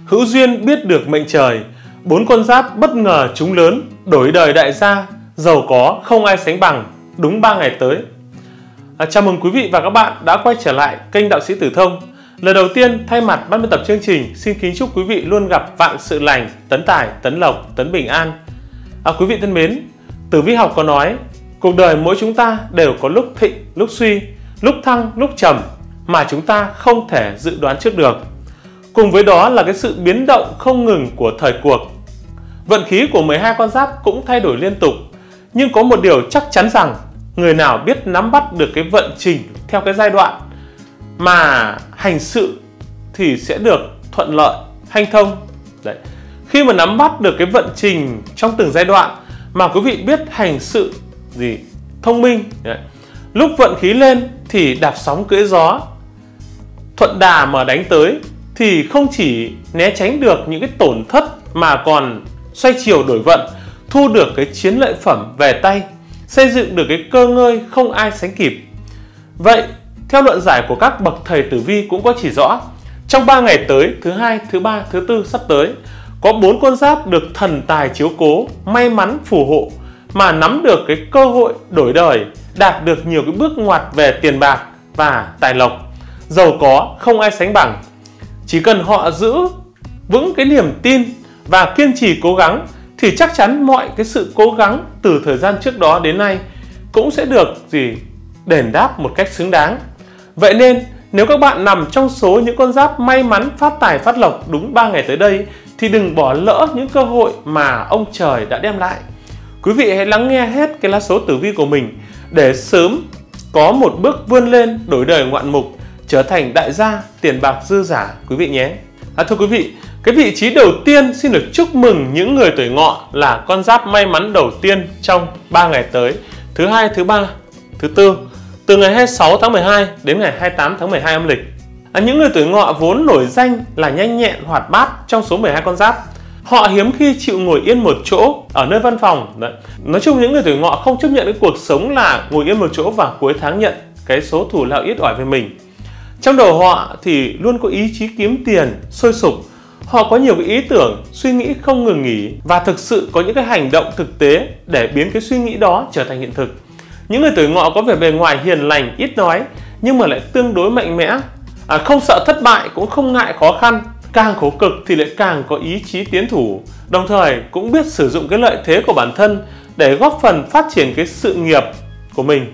hữu duyên biết được mệnh trời, 4 con giáp bất ngờ trúng lớn, đổi đời đại gia, giàu có không ai sánh bằng, đúng 3 ngày tới. Chào mừng quý vị và các bạn đã quay trở lại kênh Đạo Sĩ Tử Thông. Lần đầu tiên thay mặt ban biên tập chương trình xin kính chúc quý vị luôn gặp vạn sự lành, tấn tài, tấn lộc, tấn bình an. Quý vị thân mến, Tử vi học có nói cuộc đời mỗi chúng ta đều có lúc thịnh, lúc suy, lúc thăng, lúc trầm mà chúng ta không thể dự đoán trước được. Cùng với đó là cái sự biến động không ngừng của thời cuộc. Vận khí của 12 con giáp cũng thay đổi liên tục, nhưng có một điều chắc chắn rằng người nào biết nắm bắt được cái vận trình theo cái giai đoạn mà hành sự thì sẽ được thuận lợi, hanh thông. Đấy. Khi mà nắm bắt được cái vận trình trong từng giai đoạn mà quý vị biết hành sự thông minh, đấy, lúc vận khí lên thì đạp sóng cưỡi gió, thuận đà mà đánh tới thì không chỉ né tránh được những cái tổn thất mà còn xoay chiều đổi vận, thu được cái chiến lợi phẩm về tay, xây dựng được cái cơ ngơi không ai sánh kịp. Vậy theo luận giải của các bậc thầy tử vi cũng có chỉ rõ, trong 3 ngày tới, thứ hai, thứ ba, thứ tư sắp tới, có 4 con giáp được thần tài chiếu cố, may mắn phù hộ mà nắm được cái cơ hội đổi đời, đạt được nhiều cái bước ngoặt về tiền bạc và tài lộc, giàu có không ai sánh bằng. Chỉ cần họ giữ vững cái niềm tin và kiên trì cố gắng thì chắc chắn mọi cái sự cố gắng từ thời gian trước đó đến nay cũng sẽ được đền đáp một cách xứng đáng. Vậy nên nếu các bạn nằm trong số những con giáp may mắn phát tài phát lộc đúng 3 ngày tới đây thì đừng bỏ lỡ những cơ hội mà ông trời đã đem lại. Quý vị hãy lắng nghe hết cái lá số tử vi của mình để sớm có một bước vươn lên, đổi đời ngoạn mục, trở thành đại gia, tiền bạc dư giả quý vị nhé. Thưa quý vị, cái vị trí đầu tiên xin được chúc mừng những người tuổi Ngọ là con giáp may mắn đầu tiên trong 3 ngày tới, thứ hai, thứ ba, thứ tư, từ ngày 26 tháng 12 đến ngày 28 tháng 12 âm lịch. Những người tuổi Ngọ vốn nổi danh là nhanh nhẹn, hoạt bát trong số 12 con giáp. Họ hiếm khi chịu ngồi yên một chỗ ở nơi văn phòng. Đấy. Nói chung những người tuổi Ngọ không chấp nhận cái cuộc sống là ngồi yên một chỗ và cuối tháng nhận cái số thù lao ít ỏi về mình. Trong đầu họ thì luôn có ý chí kiếm tiền, sôi sục. Họ có nhiều cái ý tưởng, suy nghĩ không ngừng nghỉ và thực sự có những cái hành động thực tế để biến cái suy nghĩ đó trở thành hiện thực. Những người tuổi Ngọ có vẻ bề ngoài hiền lành, ít nói nhưng mà lại tương đối mạnh mẽ, không sợ thất bại cũng không ngại khó khăn. Càng khổ cực thì lại càng có ý chí tiến thủ, đồng thời cũng biết sử dụng cái lợi thế của bản thân để góp phần phát triển cái sự nghiệp của mình.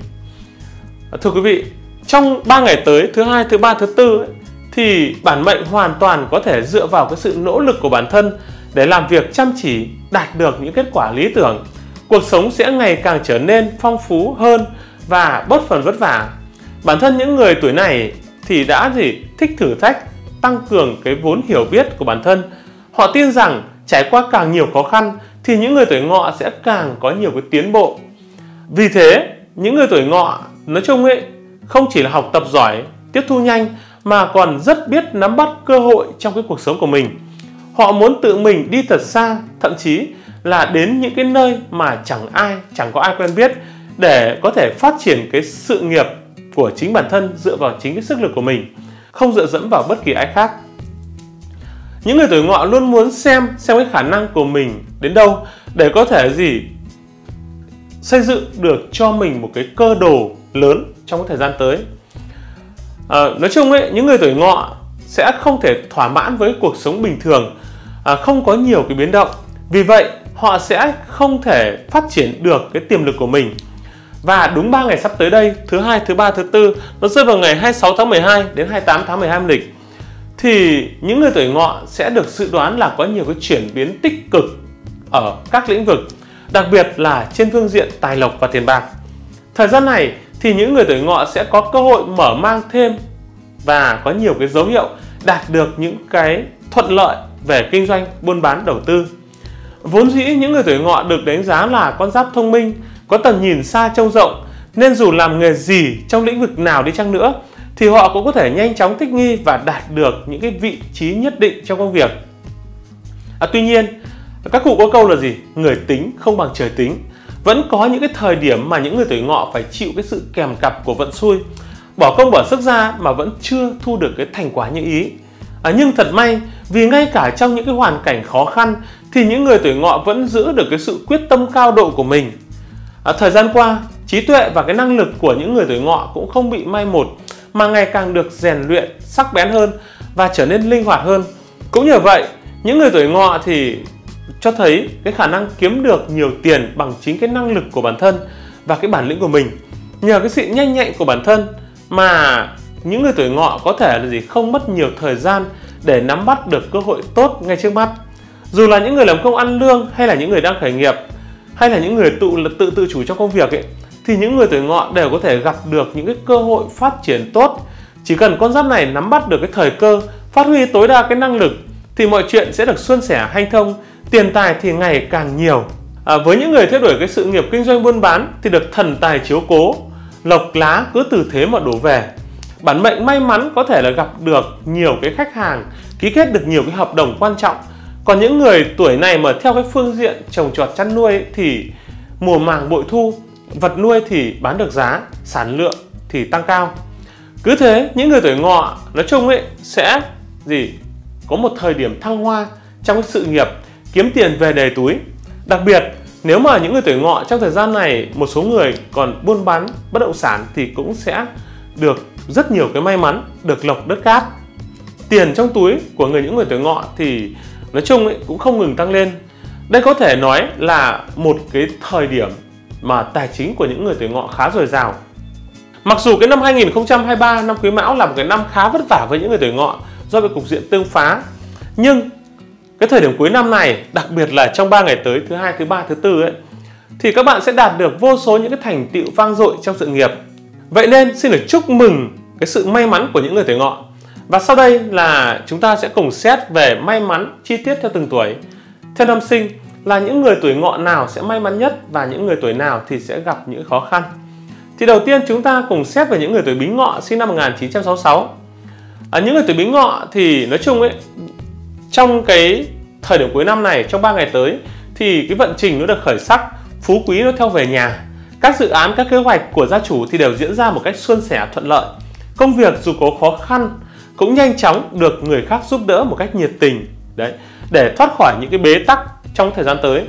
Thưa quý vị, trong 3 ngày tới, thứ hai, thứ ba, thứ tư thì bản mệnh hoàn toàn có thể dựa vào cái sự nỗ lực của bản thân để làm việc chăm chỉ, đạt được những kết quả lý tưởng. Cuộc sống sẽ ngày càng trở nên phong phú hơn và bớt phần vất vả. Bản thân những người tuổi này thì đã thích thử thách, tăng cường cái vốn hiểu biết của bản thân. Họ tin rằng trải qua càng nhiều khó khăn thì những người tuổi Ngọ sẽ càng có nhiều cái tiến bộ. Vì thế, những người tuổi Ngọ nói chung không chỉ là học tập giỏi, tiếp thu nhanh mà còn rất biết nắm bắt cơ hội trong cái cuộc sống của mình. Họ muốn tự mình đi thật xa, thậm chí là đến những cái nơi mà chẳng có ai quen biết để có thể phát triển cái sự nghiệp của chính bản thân dựa vào chính cái sức lực của mình, không dựa dẫm vào bất kỳ ai khác. Những người tuổi Ngọ luôn muốn xem cái khả năng của mình đến đâu để có thể xây dựng được cho mình một cái cơ đồ lớn trong cái thời gian tới. Nói chung những người tuổi Ngọ sẽ không thể thỏa mãn với cuộc sống bình thường, không có nhiều cái biến động. Vì vậy họ sẽ không thể phát triển được cái tiềm lực của mình. Và đúng 3 ngày sắp tới đây, thứ hai, thứ ba, thứ tư, nó rơi vào ngày 26 tháng 12 đến 28 tháng 12 âm lịch, thì những người tuổi Ngọ sẽ được dự đoán là có nhiều cái chuyển biến tích cực ở các lĩnh vực, đặc biệt là trên phương diện tài lộc và tiền bạc. Thời gian này thì những người tuổi Ngọ sẽ có cơ hội mở mang thêm và có nhiều cái dấu hiệu đạt được những cái thuận lợi về kinh doanh, buôn bán, đầu tư. Vốn dĩ những người tuổi Ngọ được đánh giá là con giáp thông minh, có tầm nhìn xa trông rộng, nên dù làm nghề gì trong lĩnh vực nào đi chăng nữa thì họ cũng có thể nhanh chóng thích nghi và đạt được những cái vị trí nhất định trong công việc. Tuy nhiên, các cụ có câu là người tính không bằng trời tính. Vẫn có những cái thời điểm mà những người tuổi Ngọ phải chịu cái sự kèm cặp của vận xui, bỏ công bỏ sức ra mà vẫn chưa thu được cái thành quả như ý. Nhưng thật may vì ngay cả trong những cái hoàn cảnh khó khăn thì những người tuổi Ngọ vẫn giữ được cái sự quyết tâm cao độ của mình. Thời gian qua, trí tuệ và cái năng lực của những người tuổi Ngọ cũng không bị mai một mà ngày càng được rèn luyện sắc bén hơn và trở nên linh hoạt hơn. Cũng nhờ vậy, những người tuổi Ngọ thì cho thấy cái khả năng kiếm được nhiều tiền bằng chính cái năng lực của bản thân và cái bản lĩnh của mình. Nhờ cái sự nhanh nhạy của bản thân mà những người tuổi Ngọ có thể là không mất nhiều thời gian để nắm bắt được cơ hội tốt ngay trước mắt. Dù là những người làm công ăn lương hay là những người đang khởi nghiệp hay là những người tự chủ trong công việc ấy, thì những người tuổi Ngọ đều có thể gặp được những cái cơ hội phát triển tốt. Chỉ cần con giáp này nắm bắt được cái thời cơ, phát huy tối đa cái năng lực thì mọi chuyện sẽ được suôn sẻ hanh thông, tiền tài thì ngày càng nhiều. Với những người theo đuổi cái sự nghiệp kinh doanh buôn bán thì được thần tài chiếu cố, lộc lá cứ từ thế mà đổ về. Bản mệnh may mắn có thể là gặp được nhiều cái khách hàng, ký kết được nhiều cái hợp đồng quan trọng. Còn những người tuổi này mà theo cái phương diện trồng trọt chăn nuôi ấy, thì mùa màng bội thu, vật nuôi thì bán được giá, sản lượng thì tăng cao. Cứ thế những người tuổi Ngọ nói chung ấy sẽ có một thời điểm thăng hoa trong cái sự nghiệp, kiếm tiền về đầy túi. Đặc biệt nếu mà những người tuổi Ngọ trong thời gian này một số người còn buôn bán bất động sản thì cũng sẽ được rất nhiều cái may mắn, được lộc đất cát. Tiền trong túi của những người tuổi Ngọ thì nói chung ấy, cũng không ngừng tăng lên. Đây có thể nói là một cái thời điểm mà tài chính của những người tuổi Ngọ khá dồi dào. Mặc dù cái năm 2023, năm Quý Mão là một cái năm khá vất vả với những người tuổi Ngọ do bị cục diện tương phá, nhưng cái thời điểm cuối năm này, đặc biệt là trong 3 ngày tới, thứ Hai, thứ Ba, thứ Tư ấy, thì các bạn sẽ đạt được vô số những cái thành tựu vang dội trong sự nghiệp. Vậy nên xin được chúc mừng cái sự may mắn của những người tuổi Ngọ. Và sau đây là chúng ta sẽ cùng xét về may mắn chi tiết theo từng tuổi. Theo năm sinh là những người tuổi Ngọ nào sẽ may mắn nhất và những người tuổi nào thì sẽ gặp những khó khăn. Thì đầu tiên chúng ta cùng xét về những người tuổi Bính Ngọ sinh năm 1966. Những người tuổi Bính Ngọ thì nói chung ấy, trong cái thời điểm cuối năm này, trong 3 ngày tới thì cái vận trình nó được khởi sắc, phú quý nó theo về nhà. Các dự án, các kế hoạch của gia chủ thì đều diễn ra một cách suôn sẻ thuận lợi. Công việc dù có khó khăn cũng nhanh chóng được người khác giúp đỡ một cách nhiệt tình để thoát khỏi những cái bế tắc trong thời gian tới.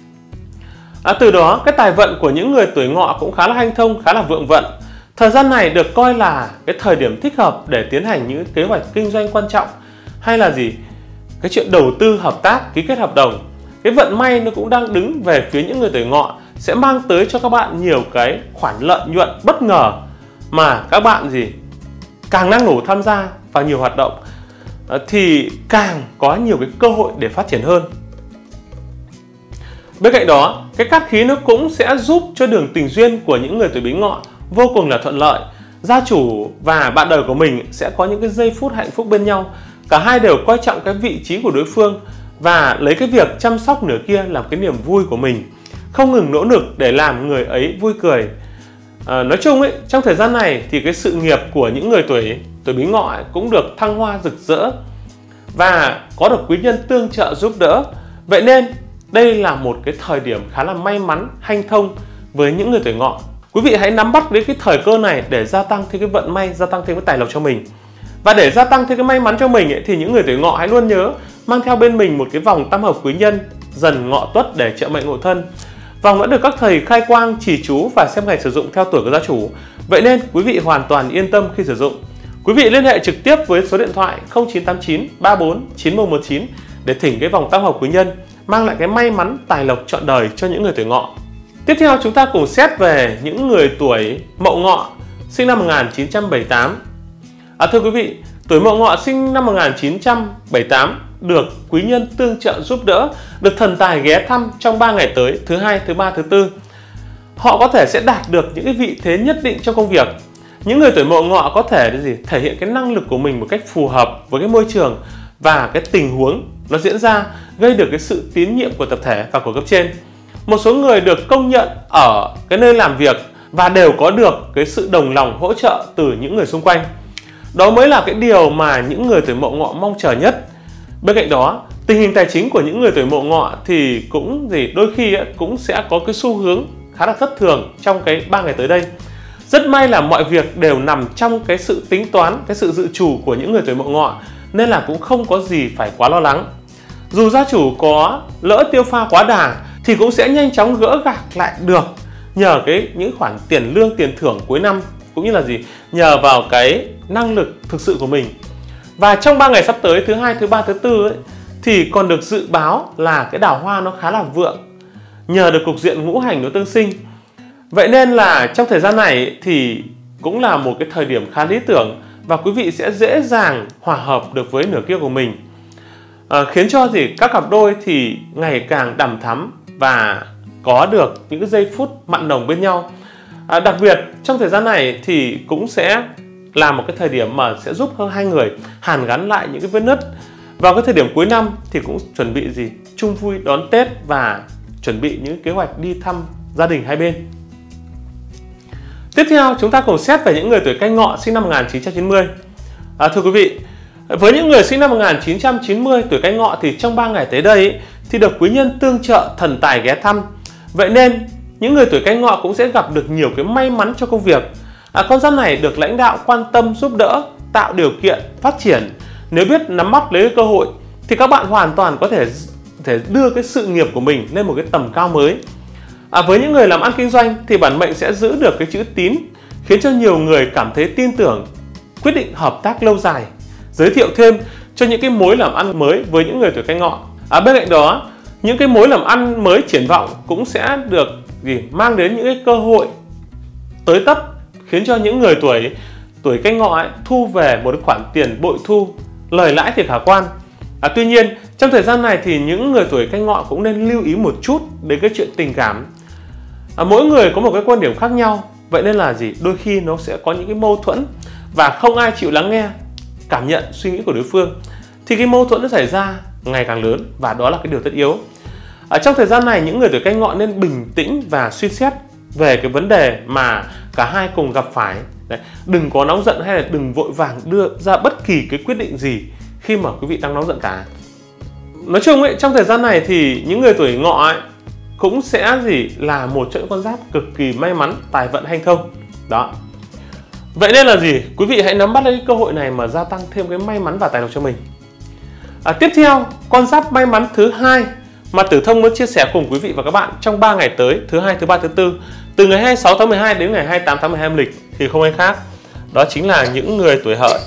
Từ đó cái tài vận của những người tuổi Ngọ cũng khá là hanh thông, khá là vượng vận. Thời gian này được coi là cái thời điểm thích hợp để tiến hành những kế hoạch kinh doanh quan trọng hay là cái chuyện đầu tư hợp tác, ký kết hợp đồng. Cái vận may nó cũng đang đứng về phía những người tuổi Ngọ, sẽ mang tới cho các bạn nhiều cái khoản lợi nhuận bất ngờ mà các bạn càng năng nổ tham gia vào nhiều hoạt động thì càng có nhiều cái cơ hội để phát triển hơn. Bên cạnh đó, cái cát khí nó cũng sẽ giúp cho đường tình duyên của những người tuổi Bính Ngọ vô cùng là thuận lợi. Gia chủ và bạn đời của mình sẽ có những cái giây phút hạnh phúc bên nhau. Cả hai đều coi trọng cái vị trí của đối phương và lấy cái việc chăm sóc nửa kia làm cái niềm vui của mình, không ngừng nỗ lực để làm người ấy vui cười. Nói chung ấy, trong thời gian này thì cái sự nghiệp của những người tuổi Bính Ngọ cũng được thăng hoa rực rỡ và có được quý nhân tương trợ giúp đỡ. Vậy nên đây là một cái thời điểm khá là may mắn, hanh thông với những người tuổi Ngọ. Quý vị hãy nắm bắt đến cái thời cơ này để gia tăng thêm cái vận may, gia tăng thêm cái tài lộc cho mình. Và để gia tăng thêm cái may mắn cho mình ấy, thì những người tuổi Ngọ hãy luôn nhớ mang theo bên mình một cái vòng tam hợp quý nhân Dần Ngọ Tuất để trợ mệnh ngộ thân. Vòng đã được các thầy khai quang, chỉ chú và xem ngày sử dụng theo tuổi của gia chủ. Vậy nên quý vị hoàn toàn yên tâm khi sử dụng. Quý vị liên hệ trực tiếp với số điện thoại 0989 34 9119 để thỉnh cái vòng tam hợp quý nhân, mang lại cái may mắn tài lộc trọn đời cho những người tuổi Ngọ. Tiếp theo chúng ta cùng xét về những người tuổi Mậu Ngọ sinh năm 1978. Thưa quý vị, tuổi Mậu Ngọ sinh năm 1978 được quý nhân tương trợ giúp đỡ, được thần tài ghé thăm trong 3 ngày tới, thứ Hai, thứ Ba, thứ Tư. Họ có thể sẽ đạt được những cái vị thế nhất định trong công việc. Những người tuổi Mậu Ngọ có thể thể hiện cái năng lực của mình một cách phù hợp với cái môi trường và cái tình huống nó diễn ra, gây được cái sự tín nhiệm của tập thể và của cấp trên. Một số người được công nhận ở cái nơi làm việc và đều có được cái sự đồng lòng hỗ trợ từ những người xung quanh. Đó mới là cái điều mà những người tuổi Mậu Ngọ mong chờ nhất. Bên cạnh đó, tình hình tài chính của những người tuổi Mậu Ngọ thì cũng đôi khi cũng sẽ có cái xu hướng khá là thất thường trong cái 3 ngày tới đây. Rất may là mọi việc đều nằm trong cái sự tính toán, cái sự dự trù của những người tuổi Mậu Ngọ. nên là cũng không có gì phải quá lo lắng. Dù gia chủ có lỡ tiêu pha quá đà thì cũng sẽ nhanh chóng gỡ gạc lại được nhờ những khoản tiền lương tiền thưởng cuối năm, cũng như là nhờ vào cái năng lực thực sự của mình. Và trong 3 ngày sắp tới, thứ hai, thứ ba, thứ tư ấy, thì còn được dự báo là cái đào hoa nó khá là vượng nhờ được cục diện ngũ hành nó tương sinh. Vậy nên là trong thời gian này thì cũng là một cái thời điểm khá lý tưởng và quý vị sẽ dễ dàng hòa hợp được với nửa kia của mình, khiến cho các cặp đôi thì ngày càng đằm thắm và có được những cái giây phút mặn nồng bên nhau. Đặc biệt trong thời gian này thì cũng sẽ là một cái thời điểm mà sẽ giúp hai người hàn gắn lại những cái vết nứt. Vào cái thời điểm cuối năm thì cũng chuẩn bị chung vui đón Tết và chuẩn bị những kế hoạch đi thăm gia đình hai bên. Tiếp theo chúng ta cùng xét về những người tuổi Canh Ngọ sinh năm 1990. Thưa quý vị, với những người sinh năm 1990 tuổi Canh Ngọ thì trong 3 ngày tới đây thì được quý nhân tương trợ thần tài ghé thăm. Vậy nên những người tuổi Canh Ngọ cũng sẽ gặp được nhiều cái may mắn cho công việc. Con giáp này được lãnh đạo quan tâm giúp đỡ, tạo điều kiện phát triển. Nếu biết nắm bắt lấy cơ hội thì các bạn hoàn toàn có thể đưa cái sự nghiệp của mình lên một cái tầm cao mới. Với những người làm ăn kinh doanh thì bản mệnh sẽ giữ được cái chữ tín, khiến cho nhiều người cảm thấy tin tưởng, quyết định hợp tác lâu dài, giới thiệu thêm cho những cái mối làm ăn mới với những người tuổi Canh Ngọ. Bên cạnh đó, những cái mối làm ăn mới triển vọng cũng sẽ được mang đến những cái cơ hội tới tấp, khiến cho những người tuổi Canh Ngọ thu về một khoản tiền bội thu, lời lãi thì khả quan. Tuy nhiên trong thời gian này thì những người tuổi Canh Ngọ cũng nên lưu ý một chút đến cái chuyện tình cảm. Mỗi người có một cái quan điểm khác nhau, vậy nên là đôi khi nó sẽ có những cái mâu thuẫn và không ai chịu lắng nghe, cảm nhận suy nghĩ của đối phương, thì cái mâu thuẫn nó xảy ra ngày càng lớn và đó là cái điều tất yếu. Trong thời gian này những người tuổi Canh Ngọ nên bình tĩnh và suy xét về cái vấn đề mà cả hai cùng gặp phải. Đừng có nóng giận hay là đừng vội vàng đưa ra bất kỳ cái quyết định gì khi mà quý vị đang nóng giận cả. Nói chung trong thời gian này thì những người tuổi Ngọ cũng sẽ là một trong những con giáp cực kỳ may mắn, tài vận hanh thông. Đó. Vậy nên là quý vị hãy nắm bắt lấy cái cơ hội này mà gia tăng thêm cái may mắn và tài lộc cho mình. Tiếp theo, con giáp may mắn thứ hai mà Tử Thông muốn chia sẻ cùng quý vị và các bạn trong 3 ngày tới, thứ hai, thứ ba, thứ tư, từ ngày 26 tháng 12 đến ngày 28 tháng 12 âm lịch thì không ai khác, đó chính là những người tuổi Hợi.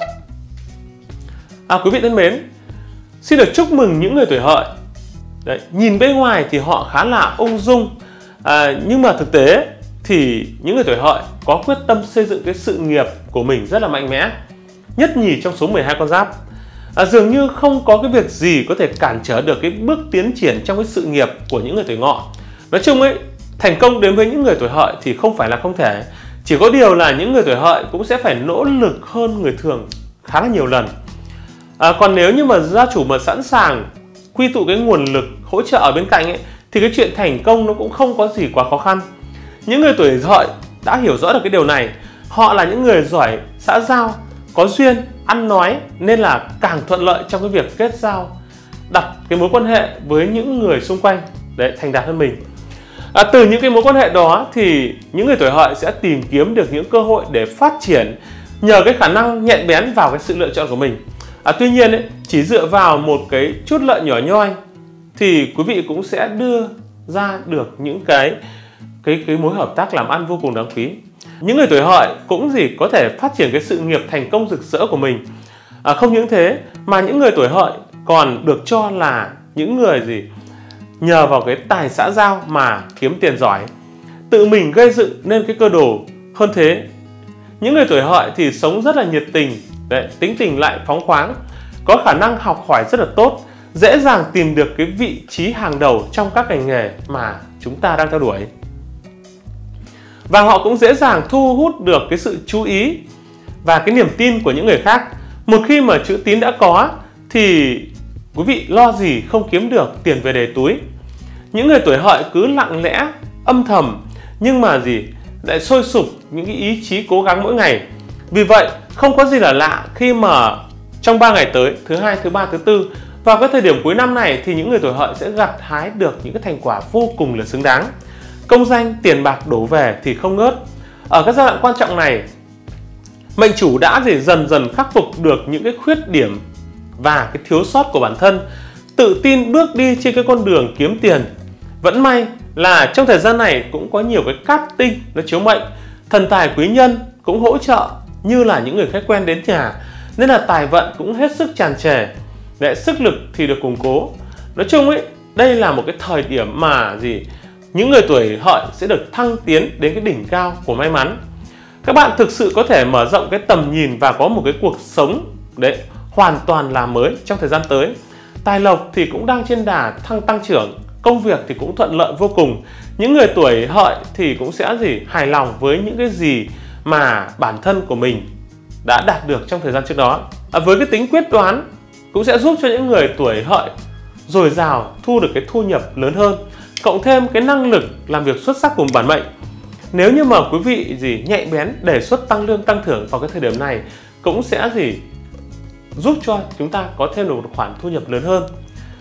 Quý vị thân mến, xin được chúc mừng những người tuổi Hợi. Nhìn bên ngoài thì họ khá là ung dung, nhưng mà thực tế thì những người tuổi Hợi có quyết tâm xây dựng cái sự nghiệp của mình rất là mạnh mẽ, nhất nhì trong số 12 con giáp. Dường như không có cái việc gì có thể cản trở được cái bước tiến triển trong cái sự nghiệp của những người tuổi Ngọ. Nói chung thành công đến với những người tuổi Hợi thì không phải là không thể, chỉ có điều là những người tuổi Hợi cũng sẽ phải nỗ lực hơn người thường khá là nhiều lần. Còn nếu như mà gia chủ mà sẵn sàng quy tụ cái nguồn lực hỗ trợ ở bên cạnh thì cái chuyện thành công nó cũng không có gì quá khó khăn. Những người tuổi Hợi đã hiểu rõ được cái điều này. Họ là những người giỏi xã giao, có duyên, ăn nói, nên là càng thuận lợi trong cái việc kết giao, đặt cái mối quan hệ với những người xung quanh để thành đạt hơn mình. Từ những cái mối quan hệ đó thì những người tuổi Hợi sẽ tìm kiếm được những cơ hội để phát triển nhờ cái khả năng nhạy bén vào cái sự lựa chọn của mình. Tuy nhiên chỉ dựa vào một cái chút lợi nhỏ nhoi thì quý vị cũng sẽ đưa ra được những cái mối hợp tác làm ăn vô cùng đáng quý. Những người tuổi Hợi cũng có thể phát triển cái sự nghiệp thành công rực rỡ của mình. Không những thế mà những người tuổi Hợi còn được cho là những người nhờ vào cái tài xã giao mà kiếm tiền giỏi, tự mình gây dựng nên cái cơ đồ. Hơn thế, những người tuổi Hợi thì sống rất là nhiệt tình, tính tình lại phóng khoáng, có khả năng học hỏi rất là tốt, dễ dàng tìm được cái vị trí hàng đầu trong các ngành nghề mà chúng ta đang theo đuổi. Và họ cũng dễ dàng thu hút được cái sự chú ý và cái niềm tin của những người khác. Một khi mà chữ tín đã có thì quý vị lo gì không kiếm được tiền về đề túi. Những người tuổi Hợi cứ lặng lẽ, âm thầm nhưng mà lại sôi sục những cái ý chí cố gắng mỗi ngày. Vì vậy không có gì là lạ khi mà trong 3 ngày tới, thứ hai, thứ ba, thứ tư, vào cái thời điểm cuối năm này thì những người tuổi Hợi sẽ gặt hái được những cái thành quả vô cùng là xứng đáng. Công danh, tiền bạc đổ về thì không ngớt. Ở các giai đoạn quan trọng này, mệnh chủ đã dần dần khắc phục được những cái khuyết điểm và cái thiếu sót của bản thân, tự tin bước đi trên cái con đường kiếm tiền. Vẫn may là trong thời gian này cũng có nhiều cái cát tinh nó chiếu mệnh, thần tài quý nhân cũng hỗ trợ như là những người khách quen đến nhà, nên là tài vận cũng hết sức tràn trề, để sức lực thì được củng cố. Nói chung ấy, đây là một cái thời điểm mà những người tuổi Hợi sẽ được thăng tiến đến cái đỉnh cao của may mắn. Các bạn thực sự có thể mở rộng cái tầm nhìn và có một cái cuộc sống đấy hoàn toàn là mới trong thời gian tới. Tài lộc thì cũng đang trên đà tăng trưởng, công việc thì cũng thuận lợi vô cùng. Những người tuổi Hợi thì cũng sẽ hài lòng với những cái gì mà bản thân của mình đã đạt được trong thời gian trước đó. Với cái tính quyết đoán cũng sẽ giúp cho những người tuổi Hợi dồi dào thu được cái thu nhập lớn hơn, cộng thêm cái năng lực làm việc xuất sắc của bản mệnh. Nếu như mà quý vị nhạy bén đề xuất tăng lương tăng thưởng vào cái thời điểm này cũng sẽ giúp cho chúng ta có thêm được một khoản thu nhập lớn hơn.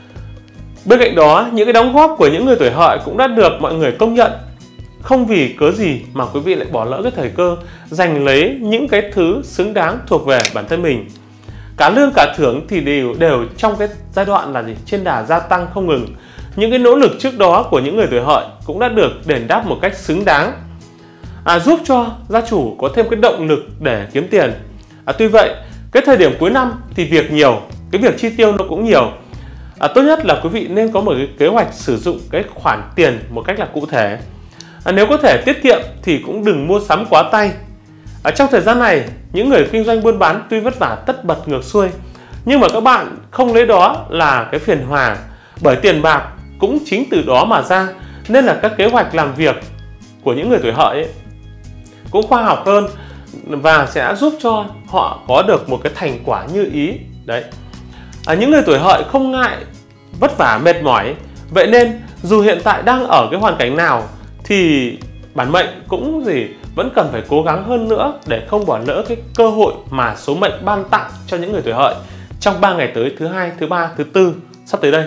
Bên cạnh đó, những cái đóng góp của những người tuổi Hợi cũng đã được mọi người công nhận. Không vì cớ gì mà quý vị lại bỏ lỡ cái thời cơ giành lấy những cái thứ xứng đáng thuộc về bản thân mình. Cả lương cả thưởng thì đều trong cái giai đoạn là trên đà gia tăng không ngừng. Những cái nỗ lực trước đó của những người tuổi Hợi cũng đã được đền đáp một cách xứng đáng, giúp cho gia chủ có thêm cái động lực để kiếm tiền. Tuy vậy, cái thời điểm cuối năm thì việc nhiều, cái việc chi tiêu nó cũng nhiều. Tốt nhất là quý vị nên có một cái kế hoạch sử dụng cái khoản tiền một cách là cụ thể. Nếu có thể tiết kiệm thì cũng đừng mua sắm quá tay. Trong thời gian này, những người kinh doanh buôn bán tuy vất vả tất bật ngược xuôi, nhưng mà các bạn không lấy đó là cái phiền hà, bởi tiền bạc cũng chính từ đó mà ra. Nên là các kế hoạch làm việc của những người tuổi Hợi ấy cũng khoa học hơn và sẽ giúp cho họ có được một cái thành quả như ý. Đấy. Những người tuổi Hợi không ngại vất vả mệt mỏi, vậy nên dù hiện tại đang ở cái hoàn cảnh nào thì bản mệnh cũng vẫn cần phải cố gắng hơn nữa để không bỏ lỡ cái cơ hội mà số mệnh ban tặng cho những người tuổi Hợi trong 3 ngày tới, thứ Hai, thứ Ba, thứ Tư sắp tới đây.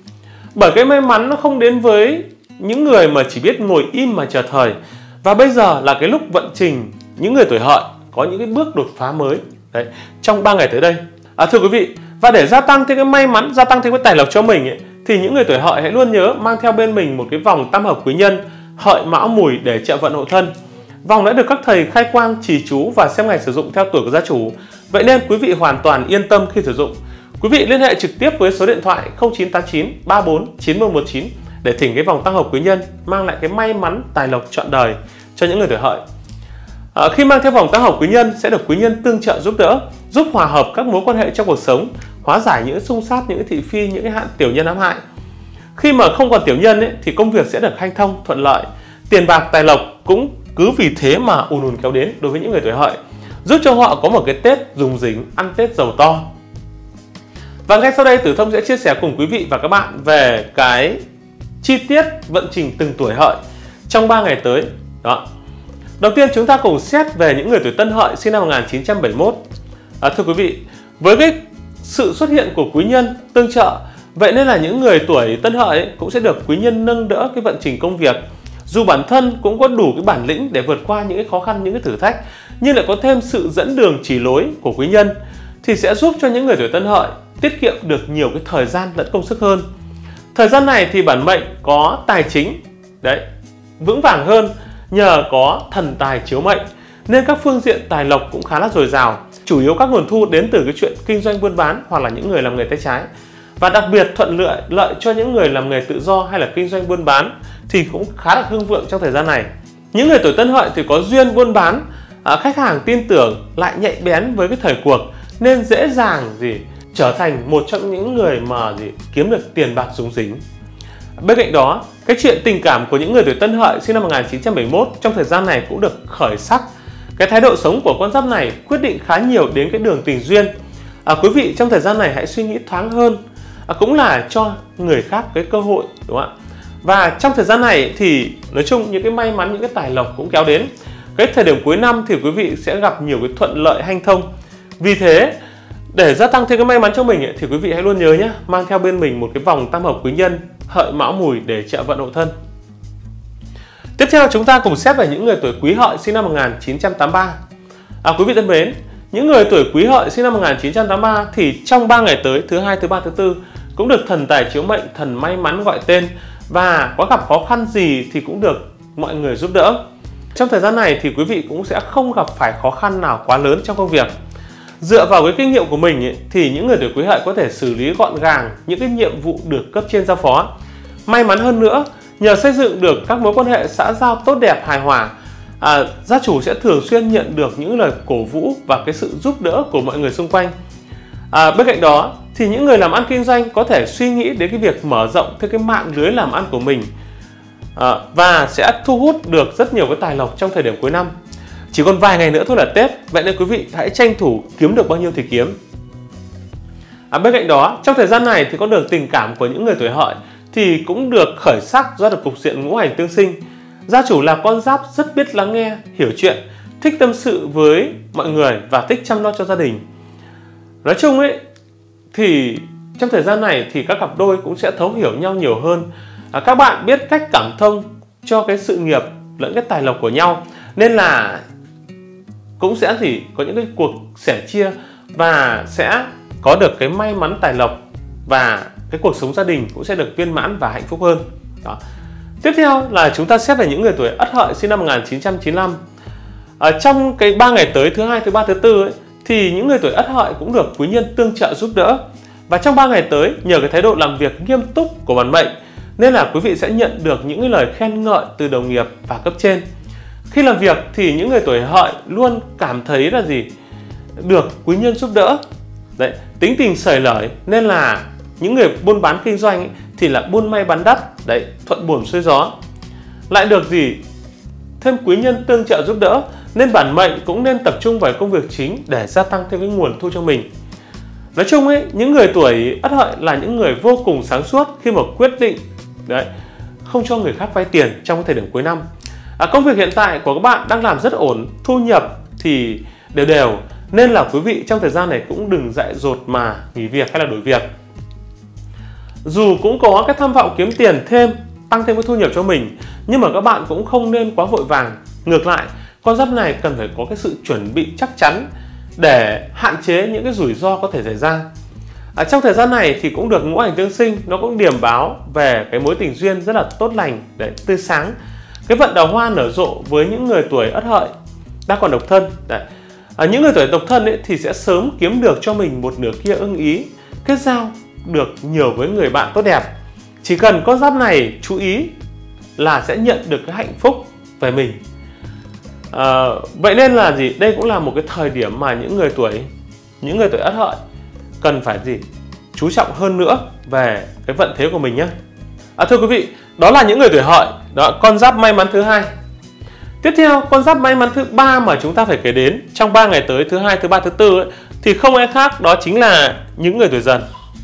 Bởi cái may mắn nó không đến với những người mà chỉ biết ngồi im mà chờ thời. Và bây giờ là cái lúc vận trình những người tuổi Hợi có những cái bước đột phá mới đấy, trong 3 ngày tới đây. Thưa quý vị, và để gia tăng thêm cái may mắn, gia tăng thêm cái tài lộc cho mình ấy, thì những người tuổi Hợi hãy luôn nhớ mang theo bên mình một cái vòng tam hợp quý nhân Hợi Mão Mùi để trợ vận hộ thân. Vòng đã được các thầy khai quang, trì chú và xem ngày sử dụng theo tuổi của gia chủ. Vậy nên quý vị hoàn toàn yên tâm khi sử dụng. Quý vị liên hệ trực tiếp với số điện thoại 0989 34 9119 để thỉnh cái vòng tam hợp quý nhân mang lại cái may mắn tài lộc trọn đời cho những người tuổi Hợi. Khi mang theo vòng tam hợp quý nhân sẽ được quý nhân tương trợ giúp đỡ, giúp hòa hợp các mối quan hệ trong cuộc sống, hóa giải những xung sát, những thị phi, những cái hạn tiểu nhân ám hại. Khi mà không còn tiểu nhân ấy, thì công việc sẽ được hanh thông, thuận lợi. Tiền bạc tài lộc cũng cứ vì thế mà ùn ùn kéo đến đối với những người tuổi Hợi, giúp cho họ có một cái Tết rùng rỉnh, ăn Tết giàu to. Và ngay sau đây Tử Thông sẽ chia sẻ cùng quý vị và các bạn về cái chi tiết vận trình từng tuổi Hợi trong 3 ngày tới. Đó. Đầu tiên chúng ta cùng xét về những người tuổi Tân Hợi sinh năm 1971. Thưa quý vị, với cái sự xuất hiện của quý nhân tương trợ, vậy nên là những người tuổi Tân Hợi cũng sẽ được quý nhân nâng đỡ cái vận trình công việc. Dù bản thân cũng có đủ cái bản lĩnh để vượt qua những cái khó khăn, những cái thử thách, nhưng lại có thêm sự dẫn đường chỉ lối của quý nhân thì sẽ giúp cho những người tuổi Tân Hợi tiết kiệm được nhiều cái thời gian lẫn công sức hơn. Thời gian này thì bản mệnh có tài chính vững vàng hơn nhờ có thần tài chiếu mệnh, nên các phương diện tài lộc cũng khá là dồi dào. Chủ yếu các nguồn thu đến từ cái chuyện kinh doanh buôn bán hoặc là những người làm nghề tay trái. Và đặc biệt thuận lợi cho những người làm nghề tự do hay là kinh doanh buôn bán thì cũng khá là hưng vượng trong thời gian này. Những người tuổi Tân Hợi thì có duyên buôn bán, khách hàng tin tưởng, lại nhạy bén với cái thời cuộc nên dễ dàng trở thành một trong những người mà kiếm được tiền bạc rủng rỉnh. Bên cạnh đó, cái chuyện tình cảm của những người tuổi Tân Hợi sinh năm 1971 trong thời gian này cũng được khởi sắc. Cái thái độ sống của con giáp này quyết định khá nhiều đến cái đường tình duyên. Quý vị trong thời gian này hãy suy nghĩ thoáng hơn, cũng là cho người khác cái cơ hội, đúng không ạ? Và trong thời gian này thì nói chung những cái may mắn, những cái tài lộc cũng kéo đến. Cái thời điểm cuối năm thì quý vị sẽ gặp nhiều cái thuận lợi hanh thông. Vì thế để gia tăng thêm cái may mắn cho mình thì quý vị hãy luôn nhớ nhé, mang theo bên mình một cái vòng tam hợp quý nhân Hợi Mão Mùi để trợ vận hộ thân. Tiếp theo chúng ta cùng xét về những người tuổi Quý Hợi sinh năm 1983. Quý vị thân mến, những người tuổi Quý Hợi sinh năm 1983 thì trong 3 ngày tới, thứ hai, thứ ba, thứ tư cũng được thần tài chiếu mệnh, thần may mắn gọi tên, và có gặp khó khăn gì thì cũng được mọi người giúp đỡ. Trong thời gian này thì quý vị cũng sẽ không gặp phải khó khăn nào quá lớn trong công việc. Dựa vào cái kinh nghiệm của mình thì những người tuổi Quý Hợi có thể xử lý gọn gàng những cái nhiệm vụ được cấp trên giao phó. May mắn hơn nữa, nhờ xây dựng được các mối quan hệ xã giao tốt đẹp hài hòa, gia chủ sẽ thường xuyên nhận được những lời cổ vũ và cái sự giúp đỡ của mọi người xung quanh. Bên cạnh đó thì những người làm ăn kinh doanh có thể suy nghĩ đến cái việc mở rộng thêm cái mạng lưới làm ăn của mình, và sẽ thu hút được rất nhiều cái tài lộc trong thời điểm cuối năm. Chỉ còn vài ngày nữa thôi là Tết, vậy nên quý vị hãy tranh thủ kiếm được bao nhiêu thì kiếm. Bên cạnh đó, trong thời gian này thì con đường tình cảm của những người tuổi Hợi thì cũng được khởi sắc do được cục diện ngũ hành tương sinh. Gia chủ là con giáp rất biết lắng nghe, hiểu chuyện, thích tâm sự với mọi người và thích chăm lo cho gia đình. Nói chung thì trong thời gian này thì các cặp đôi cũng sẽ thấu hiểu nhau nhiều hơn. Các bạn biết cách cảm thông cho cái sự nghiệp lẫn cái tài lộc của nhau, nên là cũng sẽ có những cái cuộc sẻ chia và sẽ có được cái may mắn tài lộc, và cái cuộc sống gia đình cũng sẽ được viên mãn và hạnh phúc hơn. Đó. Tiếp theo là chúng ta xét về những người tuổi Ất Hợi sinh năm 1995. Trong cái 3 ngày tới, thứ hai, thứ ba, thứ tư thì những người tuổi Ất Hợi cũng được quý nhân tương trợ giúp đỡ. Và trong 3 ngày tới, nhờ cái thái độ làm việc nghiêm túc của bản mệnh nên là quý vị sẽ nhận được những cái lời khen ngợi từ đồng nghiệp và cấp trên. Khi làm việc thì những người tuổi Hợi luôn cảm thấy là được quý nhân giúp đỡ. Đấy, tính tình xởi lởi nên là những người buôn bán kinh doanh thì là buôn may bán đắt, đấy, thuận buồm xuôi gió. Lại được thêm quý nhân tương trợ giúp đỡ, nên bản mệnh cũng nên tập trung vào công việc chính để gia tăng thêm cái nguồn thu cho mình. Nói chung những người tuổi Ất Hợi là những người vô cùng sáng suốt khi mà quyết định không cho người khác vay tiền trong thời điểm cuối năm. Công việc hiện tại của các bạn đang làm rất ổn, thu nhập thì đều, nên là quý vị trong thời gian này cũng đừng dại dột mà nghỉ việc hay là đổi việc. Dù cũng có cái tham vọng kiếm tiền thêm, tăng thêm cái thu nhập cho mình, nhưng mà các bạn cũng không nên quá vội vàng. Ngược lại, con giáp này cần phải có cái sự chuẩn bị chắc chắn để hạn chế những cái rủi ro có thể xảy ra. Trong thời gian này thì cũng được ngũ hành tương sinh, nó cũng điểm báo về cái mối tình duyên rất là tốt lành, để tươi sáng. Cái vận đào hoa nở rộ với những người tuổi Ất Hợi đang còn độc thân. Những người tuổi độc thân thì sẽ sớm kiếm được cho mình một nửa kia ưng ý, kết giao được nhiều với người bạn tốt đẹp. Chỉ cần con giáp này chú ý là sẽ nhận được cái hạnh phúc về mình. Vậy nên là đây cũng là một cái thời điểm mà những người tuổi Ất Hợi cần phải chú trọng hơn nữa về cái vận thế của mình nhé. Thưa quý vị, đó là những người tuổi Hợi, đó, con giáp may mắn thứ hai. Tiếp theo, con giáp may mắn thứ ba mà chúng ta phải kể đến trong 3 ngày tới, thứ hai, thứ ba, thứ tư thì không ai khác, đó chính là những người tuổi Dần.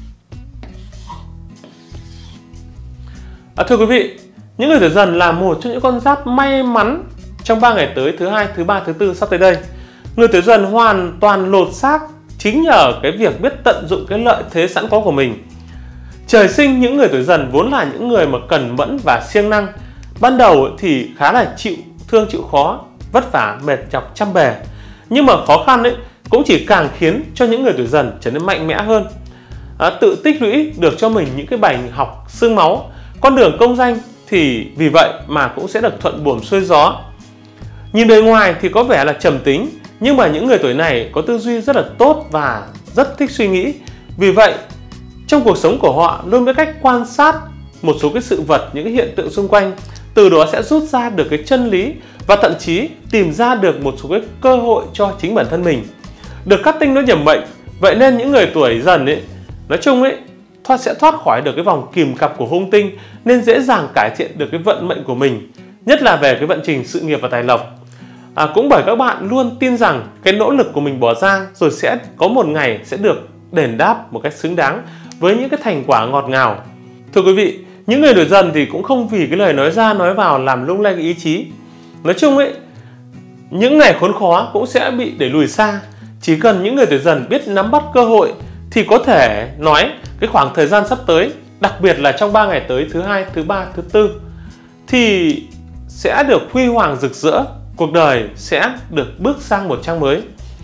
Thưa quý vị, những người tuổi Dần là một trong những con giáp may mắn trong 3 ngày tới, thứ hai, thứ ba, thứ tư sắp tới đây. Người tuổi Dần hoàn toàn lột xác chính nhờ cái việc biết tận dụng cái lợi thế sẵn có của mình. Trời sinh những người tuổi Dần vốn là những người mà cẩn mẫn và siêng năng. Ban đầu thì khá là chịu thương chịu khó, vất vả, mệt nhọc trăm bề. Nhưng mà khó khăn cũng chỉ càng khiến cho những người tuổi Dần trở nên mạnh mẽ hơn. Tự tích lũy được cho mình những cái bài học xương máu. Con đường công danh thì vì vậy mà cũng sẽ được thuận buồm xuôi gió. Nhìn bề ngoài thì có vẻ là trầm tính, nhưng mà những người tuổi này có tư duy rất là tốt và rất thích suy nghĩ. Vì vậy, trong cuộc sống của họ luôn biết cách quan sát một số cái sự vật, những cái hiện tượng xung quanh, từ đó sẽ rút ra được cái chân lý và thậm chí tìm ra được một số cái cơ hội cho chính bản thân mình. Được cát tinh nó nhầm mệnh, vậy nên những người tuổi Dần nói chung sẽ thoát khỏi được cái vòng kìm cặp của hung tinh, nên dễ dàng cải thiện được cái vận mệnh của mình, nhất là về cái vận trình sự nghiệp và tài lộc. Cũng bởi các bạn luôn tin rằng cái nỗ lực của mình bỏ ra rồi sẽ có một ngày sẽ được đền đáp một cách xứng đáng với những cái thành quả ngọt ngào. Thưa quý vị, những người tuổi Dần thì cũng không vì cái lời nói ra nói vào làm lung lay cái ý chí. Nói chung những ngày khốn khó cũng sẽ bị đẩy lùi xa. Chỉ cần những người tuổi Dần biết nắm bắt cơ hội thì có thể nói cái khoảng thời gian sắp tới, đặc biệt là trong 3 ngày tới, thứ hai, thứ ba, thứ tư, thì sẽ được huy hoàng rực rỡ, cuộc đời sẽ được bước sang một trang mới.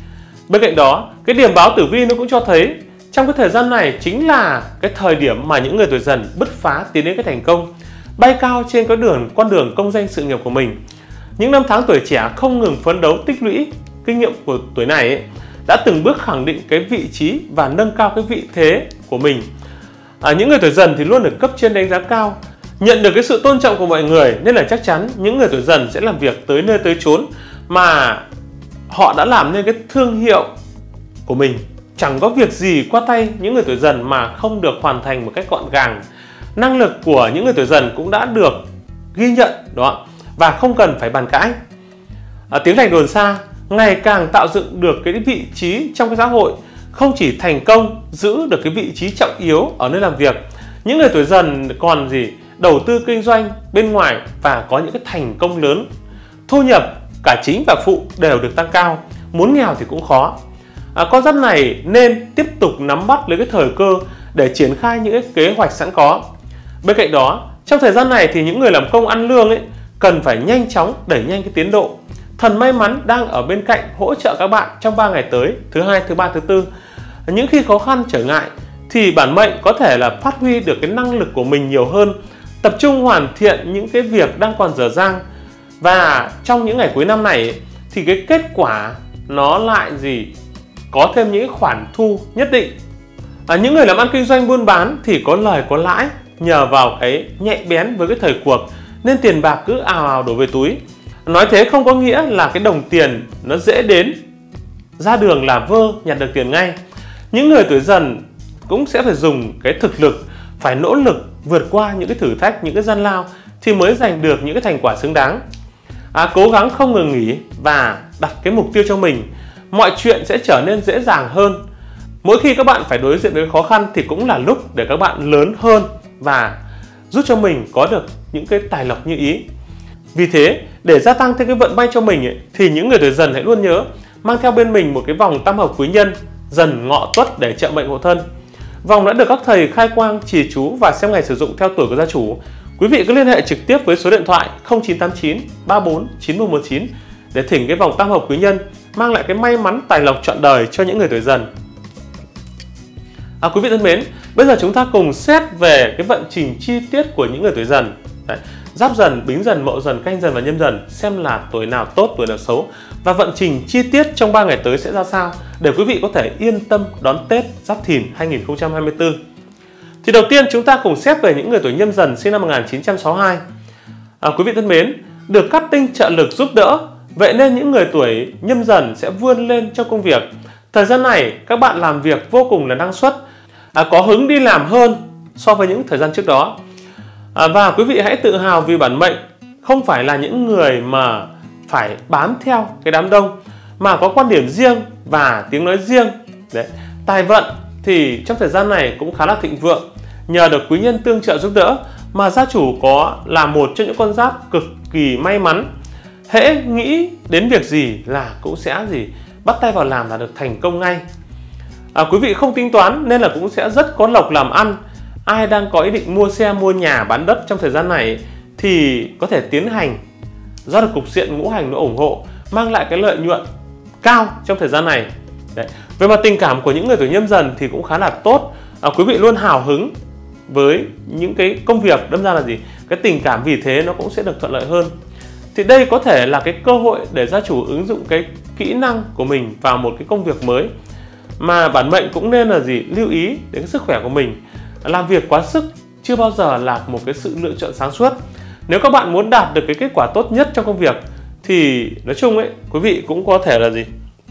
Bên cạnh đó, cái điểm báo tử vi nó cũng cho thấy trong cái thời gian này chính là cái thời điểm mà những người tuổi Dần bứt phá tiến đến cái thành công, bay cao trên cái con đường công danh sự nghiệp của mình. Những năm tháng tuổi trẻ không ngừng phấn đấu tích lũy kinh nghiệm của tuổi này ấy, đã từng bước khẳng định cái vị trí và nâng cao cái vị thế của mình. Những người tuổi Dần thì luôn được cấp trên đánh giá cao, nhận được cái sự tôn trọng của mọi người, nên là chắc chắn những người tuổi Dần sẽ làm việc tới nơi tới chốn mà họ đã làm nên cái thương hiệu của mình. Chẳng có việc gì qua tay những người tuổi Dần mà không được hoàn thành một cách gọn gàng. Năng lực của những người tuổi Dần cũng đã được ghi nhận đó, và không cần phải bàn cãi. Tiếng lành đồn xa, ngày càng tạo dựng được cái vị trí trong cái xã hội, không chỉ thành công giữ được cái vị trí trọng yếu ở nơi làm việc, những người tuổi Dần còn đầu tư kinh doanh bên ngoài và có những cái thành công lớn. Thu nhập cả chính và phụ đều được tăng cao, muốn nghèo thì cũng khó. Con giáp này nên tiếp tục nắm bắt lấy cái thời cơ để triển khai những cái kế hoạch sẵn có. Bên cạnh đó, trong thời gian này thì những người làm công ăn lương ấy cần phải nhanh chóng đẩy nhanh cái tiến độ. Thần may mắn đang ở bên cạnh hỗ trợ các bạn trong 3 ngày tới, thứ hai, thứ ba, thứ tư. Những khi khó khăn trở ngại thì bản mệnh có thể là phát huy được cái năng lực của mình nhiều hơn, tập trung hoàn thiện những cái việc đang còn dở dang. Và trong những ngày cuối năm này thì cái kết quả nó lại có thêm những khoản thu nhất định. Những người làm ăn kinh doanh buôn bán thì có lời có lãi nhờ vào cái nhạy bén với cái thời cuộc, nên tiền bạc cứ ào ào đổ về túi. Nói thế không có nghĩa là cái đồng tiền nó dễ đến, ra đường là vơ nhặt được tiền ngay. Những người tuổi Dần cũng sẽ phải dùng cái thực lực, phải nỗ lực vượt qua những cái thử thách, những cái gian lao thì mới giành được những cái thành quả xứng đáng. Cố gắng không ngừng nghỉ và đặt cái mục tiêu cho mình, mọi chuyện sẽ trở nên dễ dàng hơn. Mỗi khi các bạn phải đối diện với khó khăn thì cũng là lúc để các bạn lớn hơn và giúp cho mình có được những cái tài lộc như ý. Vì thế, để gia tăng thêm cái vận may cho mình thì những người tuổi Dần hãy luôn nhớ mang theo bên mình một cái vòng tam hợp quý nhân Dần Ngọ Tuất để trợ mệnh hộ thân. Vòng đã được các thầy khai quang, trì chú và xem ngày sử dụng theo tuổi của gia chủ. Quý vị cứ liên hệ trực tiếp với số điện thoại 0989 34 9119 để thỉnh cái vòng tam hợp quý nhân mang lại cái may mắn tài lộc trọn đời cho những người tuổi Dần. Quý vị thân mến, bây giờ chúng ta cùng xét về cái vận trình chi tiết của những người tuổi Dần. Giáp Dần, Bính Dần, Mậu Dần, Canh Dần và Nhâm Dần, xem là tuổi nào tốt, tuổi nào xấu và vận trình chi tiết trong 3 ngày tới sẽ ra sao để quý vị có thể yên tâm đón Tết Giáp Thìn 2024. Thì đầu tiên chúng ta cùng xét về những người tuổi Nhâm Dần sinh năm 1962. Quý vị thân mến, được các tinh trợ lực giúp đỡ, vậy nên những người tuổi Nhâm Dần sẽ vươn lên trong công việc. Thời gian này các bạn làm việc vô cùng là năng suất, có hứng đi làm hơn so với những thời gian trước đó. Và quý vị hãy tự hào vì bản mệnh không phải là những người mà phải bám theo cái đám đông, mà có quan điểm riêng và tiếng nói riêng. Tài vận thì trong thời gian này cũng khá là thịnh vượng, nhờ được quý nhân tương trợ giúp đỡ mà gia chủ có là một trong những con giáp cực kỳ may mắn. Hễ nghĩ đến việc gì là cũng sẽ bắt tay vào làm là được thành công ngay. Quý vị không tính toán nên là cũng sẽ rất có lộc làm ăn. Ai đang có ý định mua xe, mua nhà, bán đất trong thời gian này thì có thể tiến hành, do được cục diện ngũ hành nó ủng hộ, mang lại cái lợi nhuận cao trong thời gian này. Về mặt tình cảm của những người tuổi Nhâm Dần thì cũng khá là tốt. Quý vị luôn hào hứng với những cái công việc, đâm ra là cái tình cảm vì thế nó cũng sẽ được thuận lợi hơn. Thì đây có thể là cái cơ hội để gia chủ ứng dụng cái kỹ năng của mình vào một cái công việc mới. Mà bản mệnh cũng nên là lưu ý đến cái sức khỏe của mình. Làm việc quá sức chưa bao giờ là một cái sự lựa chọn sáng suốt. Nếu các bạn muốn đạt được cái kết quả tốt nhất trong công việc thì nói chung quý vị cũng có thể là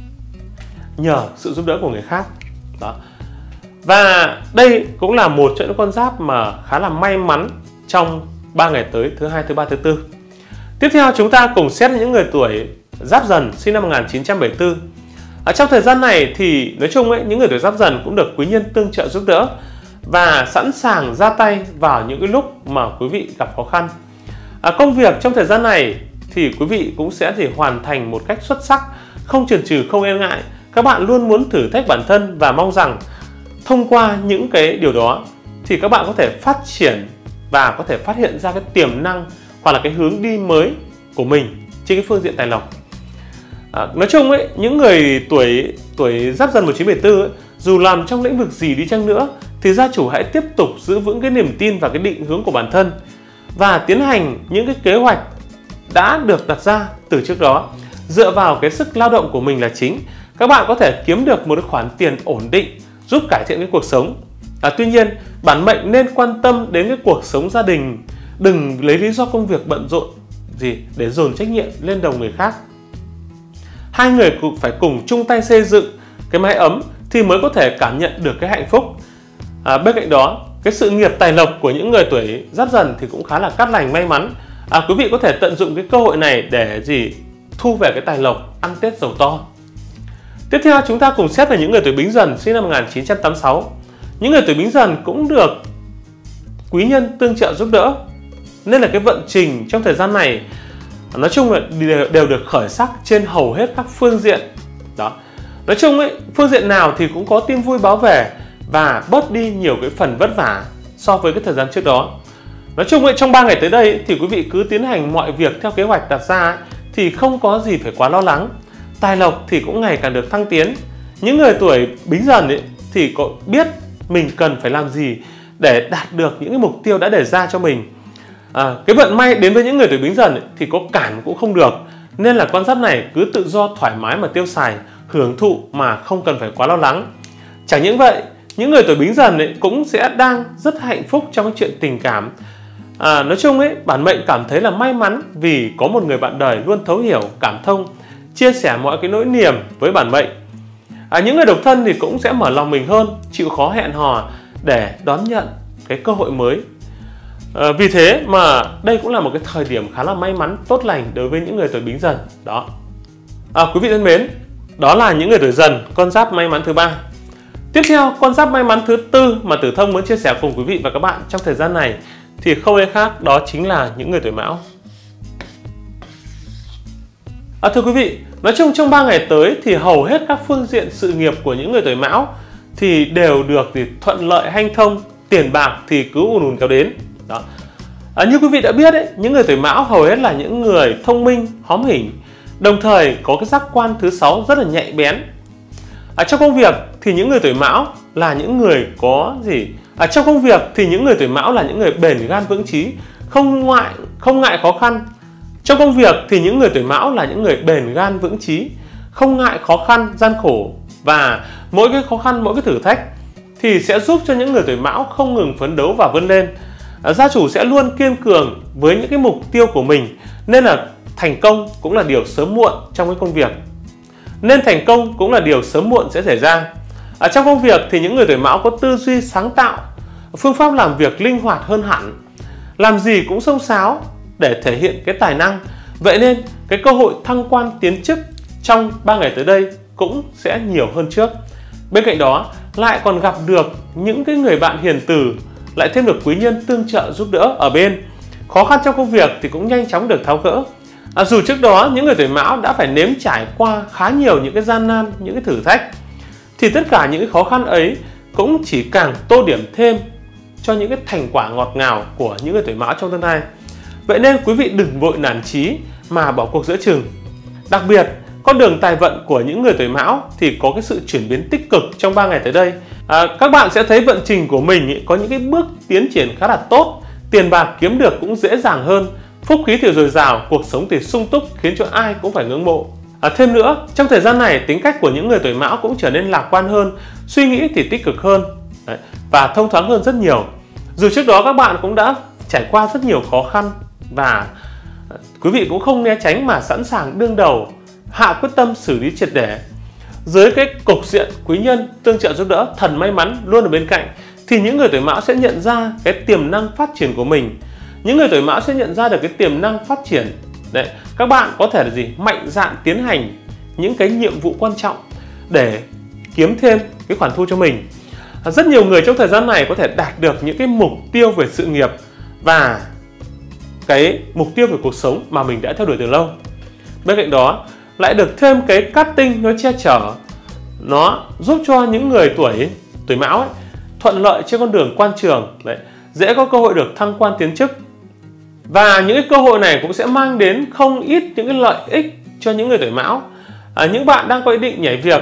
nhờ sự giúp đỡ của người khác. Đó. Và đây cũng là một trong những con giáp mà khá là may mắn trong 3 ngày tới, thứ hai, thứ ba, thứ tư. Tiếp theo chúng ta cùng xét những người tuổi Giáp Dần sinh năm 1974. Trong thời gian này thì nói chung những người tuổi Giáp Dần cũng được quý nhân tương trợ giúp đỡ và sẵn sàng ra tay vào những cái lúc mà quý vị gặp khó khăn. Công việc trong thời gian này thì quý vị cũng sẽ hoàn thành một cách xuất sắc, không chần chừ, không e ngại. Các bạn luôn muốn thử thách bản thân và mong rằng thông qua những cái điều đó thì các bạn có thể phát triển và có thể phát hiện ra cái tiềm năng hoặc là cái hướng đi mới của mình trên cái phương diện tài lộc. Nói chung những người tuổi tuổi Giáp Dần 1974 ấy, dù làm trong lĩnh vực gì đi chăng nữa thì gia chủ hãy tiếp tục giữ vững cái niềm tin và cái định hướng của bản thân và tiến hành những cái kế hoạch đã được đặt ra từ trước đó. Dựa vào cái sức lao động của mình là chính, các bạn có thể kiếm được một khoản tiền ổn định giúp cải thiện cái cuộc sống. Tuy nhiên, bản mệnh nên quan tâm đến cái cuộc sống gia đình, đừng lấy lý do công việc bận rộn để dồn trách nhiệm lên đầu người khác. Hai người cũng phải cùng chung tay xây dựng cái mái ấm thì mới có thể cảm nhận được cái hạnh phúc. Bên cạnh đó, cái sự nghiệp tài lộc của những người tuổi Giáp Dần thì cũng khá là cát lành may mắn. Quý vị có thể tận dụng cái cơ hội này để thu về cái tài lộc, ăn Tết giàu to. Tiếp theo chúng ta cùng xét về những người tuổi Bính Dần sinh năm 1986. Những người tuổi Bính Dần cũng được quý nhân tương trợ giúp đỡ, nên là cái vận trình trong thời gian này nói chung là đều được khởi sắc trên hầu hết các phương diện. Nói chung ấy, phương diện nào thì cũng có tin vui báo về và bớt đi nhiều cái phần vất vả so với cái thời gian trước đó. Nói chung ấy, trong 3 ngày tới đây thì quý vị cứ tiến hành mọi việc theo kế hoạch đặt ra thì không có gì phải quá lo lắng. Tài lộc thì cũng ngày càng được thăng tiến. Những người tuổi Bính Dần ấy thì có biết mình cần phải làm gì để đạt được những cái mục tiêu đã đề ra cho mình. Cái vận may đến với những người tuổi Bính Dần ấy, thì có cản cũng không được, nên là con giáp này cứ tự do thoải mái mà tiêu xài, hưởng thụ mà không cần phải quá lo lắng. Chẳng những vậy, những người tuổi Bính Dần ấy cũng sẽ đang rất hạnh phúc trong cái chuyện tình cảm. Nói chung ấy, bản mệnh cảm thấy là may mắn vì có một người bạn đời luôn thấu hiểu, cảm thông, chia sẻ mọi cái nỗi niềm với bản mệnh. Những người độc thân thì cũng sẽ mở lòng mình hơn, chịu khó hẹn hò để đón nhận cái cơ hội mới. Vì thế mà đây cũng là một cái thời điểm khá là may mắn, tốt lành đối với những người tuổi Bính Dần đó. Quý vị thân mến, đó là những người tuổi Dần, con giáp may mắn thứ 3. Tiếp theo, con giáp may mắn thứ 4 mà Tử Thông muốn chia sẻ cùng quý vị và các bạn trong thời gian này thì không ai khác, đó chính là những người tuổi Mão. Thưa quý vị, nói chung trong 3 ngày tới thì hầu hết các phương diện sự nghiệp của những người tuổi Mão thì đều được thuận lợi hanh thông, tiền bạc thì cứ ùn ùn kéo đến. Đó. Như quý vị đã biết những người tuổi Mão hầu hết là những người thông minh, hóm hỉnh, đồng thời có cái giác quan thứ 6 rất là nhạy bén. Trong công việc thì những người tuổi Mão là những người trong công việc thì những người tuổi Mão là những người bền gan vững chí, không ngại khó khăn. Trong công việc thì những người tuổi Mão là những người bền gan vững chí, không ngại khó khăn, gian khổ, và mỗi cái khó khăn, mỗi cái thử thách thì sẽ giúp cho những người tuổi Mão không ngừng phấn đấu và vươn lên. Gia chủ sẽ luôn kiên cường với những cái mục tiêu của mình, nên là thành công cũng là điều sớm muộn trong cái công việc. Sẽ xảy ra. Trong công việc thì những người tuổi Mão có tư duy sáng tạo, phương pháp làm việc linh hoạt hơn hẳn, làm gì cũng xông xáo để thể hiện cái tài năng. Vậy nên cái cơ hội thăng quan tiến chức trong 3 ngày tới đây cũng sẽ nhiều hơn trước. Bên cạnh đó lại còn gặp được những cái người bạn hiền từ, lại thêm được quý nhân tương trợ giúp đỡ ở bên. Khó khăn trong công việc thì cũng nhanh chóng được tháo gỡ. Dù trước đó những người tuổi Mão đã phải nếm trải qua khá nhiều những cái gian nan, những cái thử thách, thì tất cả những cái khó khăn ấy cũng chỉ càng tô điểm thêm cho những cái thành quả ngọt ngào của những người tuổi Mão trong tương lai. Vậy nên quý vị đừng vội nản chí mà bỏ cuộc giữa chừng. Đặc biệt, con đường tài vận của những người tuổi Mão thì có cái sự chuyển biến tích cực trong 3 ngày tới đây. Các bạn sẽ thấy vận trình của mình có những cái bước tiến triển khá là tốt, tiền bạc kiếm được cũng dễ dàng hơn, phúc khí thì dồi dào, cuộc sống thì sung túc, khiến cho ai cũng phải ngưỡng mộ. Thêm nữa, trong thời gian này tính cách của những người tuổi Mão cũng trở nên lạc quan hơn, suy nghĩ thì tích cực hơn và thông thoáng hơn rất nhiều. Dù trước đó các bạn cũng đã trải qua rất nhiều khó khăn và quý vị cũng không né tránh mà sẵn sàng đương đầu, hạ quyết tâm xử lý triệt để. Dưới cái cục diện quý nhân tương trợ giúp đỡ, thần may mắn luôn ở bên cạnh, thì những người tuổi Mão sẽ nhận ra cái tiềm năng phát triển của mình. Những người tuổi Mão sẽ nhận ra được cái tiềm năng phát triển. Các bạn có thể là mạnh dạn tiến hành những cái nhiệm vụ quan trọng để kiếm thêm cái khoản thu cho mình. Rất nhiều người trong thời gian này có thể đạt được những cái mục tiêu về sự nghiệp và cái mục tiêu về cuộc sống mà mình đã theo đuổi từ lâu. Bên cạnh đó lại được thêm cái cát tinh nó che chở, nó giúp cho những người tuổi Mão thuận lợi trên con đường quan trường, dễ có cơ hội được thăng quan tiến chức. Và những cái cơ hội này cũng sẽ mang đến không ít những cái lợi ích cho những người tuổi Mão. Những bạn đang có ý định nhảy việc,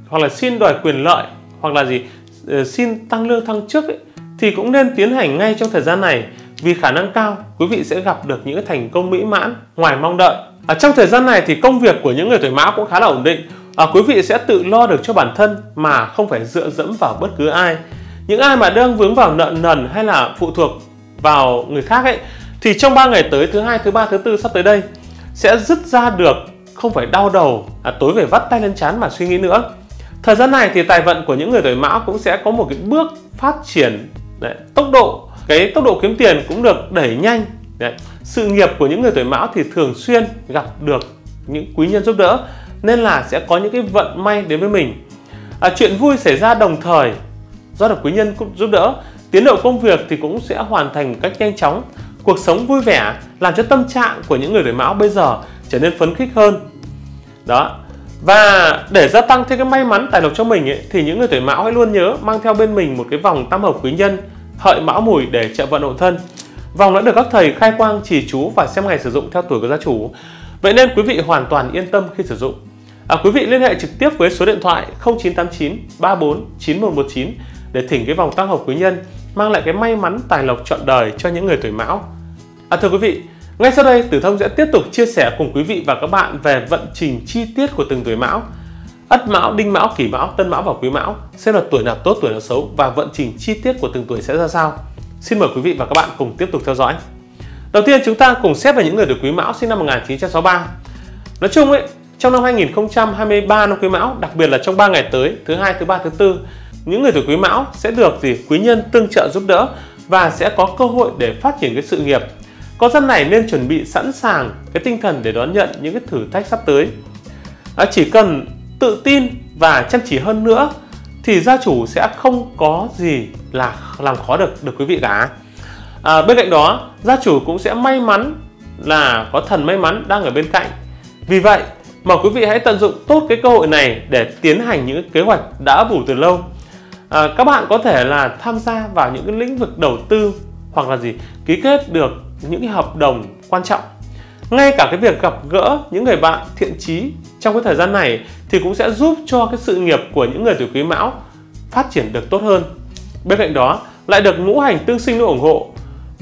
hoặc là xin đòi quyền lợi, hoặc là xin tăng lương thăng chức ấy, thì cũng nên tiến hành ngay trong thời gian này, vì khả năng cao quý vị sẽ gặp được những thành công mỹ mãn ngoài mong đợi. Trong thời gian này thì công việc của những người tuổi Mão cũng khá là ổn định. Quý vị sẽ tự lo được cho bản thân mà không phải dựa dẫm vào bất cứ ai. Những ai mà đang vướng vào nợ nần hay là phụ thuộc vào người khác ấy, thì trong 3 ngày tới, thứ Hai, thứ Ba, thứ Tư sắp tới đây, sẽ dứt ra được, không phải đau đầu tối về vắt tay lên trán mà suy nghĩ nữa. Thời gian này thì tài vận của những người tuổi Mão cũng sẽ có một cái bước phát triển tốc độ kiếm tiền cũng được đẩy nhanh. Sự nghiệp của những người tuổi Mão thì thường xuyên gặp được những quý nhân giúp đỡ, nên là sẽ có những cái vận may đến với mình. Chuyện vui xảy ra đồng thời do được quý nhân giúp đỡ, tiến độ công việc thì cũng sẽ hoàn thành một cách nhanh chóng. Cuộc sống vui vẻ làm cho tâm trạng của những người tuổi Mão bây giờ trở nên phấn khích hơn. Đó. Và để gia tăng thêm cái may mắn tài lộc cho mình ấy, thì những người tuổi Mão hãy luôn nhớ mang theo bên mình một cái vòng tam hợp quý nhân Hợi Mão Mùi để trợ vận hộ thân. Vòng đã được các thầy khai quang chỉ chú và xem ngày sử dụng theo tuổi của gia chủ. Vậy nên quý vị hoàn toàn yên tâm khi sử dụng. Quý vị liên hệ trực tiếp với số điện thoại 0989 34 9119 để thỉnh cái vòng tam hợp quý nhân mang lại cái may mắn tài lộc trọn đời cho những người tuổi Mão. Thưa quý vị, ngay sau đây Tử Thông sẽ tiếp tục chia sẻ cùng quý vị và các bạn về vận trình chi tiết của từng tuổi Mão. Ất Mão, Đinh Mão, Kỷ Mão, Tân Mão và Quý Mão, xem là tuổi nào tốt, tuổi nào xấu và vận trình chi tiết của từng tuổi sẽ ra sao. Xin mời quý vị và các bạn cùng tiếp tục theo dõi. Đầu tiên chúng ta cùng xét về những người tuổi Quý Mão sinh năm 1963. Nói chung ấy, trong năm 2023 năm Quý Mão, đặc biệt là trong 3 ngày tới, thứ Hai, thứ Ba, thứ Tư, những người tuổi Quý Mão sẽ được quý nhân tương trợ giúp đỡ và sẽ có cơ hội để phát triển cái sự nghiệp. Con giáp này nên chuẩn bị sẵn sàng cái tinh thần để đón nhận những cái thử thách sắp tới. Chỉ cần tự tin và chăm chỉ hơn nữa thì gia chủ sẽ không có gì là làm khó được quý vị cả. Bên cạnh đó, gia chủ cũng sẽ may mắn là có thần may mắn đang ở bên cạnh. Vì vậy mà quý vị hãy tận dụng tốt cái cơ hội này để tiến hành những kế hoạch đã ấp ủ từ lâu. Các bạn có thể là tham gia vào những cái lĩnh vực đầu tư, hoặc là ký kết được những cái hợp đồng quan trọng. Ngay cả cái việc gặp gỡ những người bạn thiện chí trong cái thời gian này thì cũng sẽ giúp cho cái sự nghiệp của những người tuổi Quý Mão phát triển được tốt hơn. Bên cạnh đó lại được ngũ hành tương sinh ủng hộ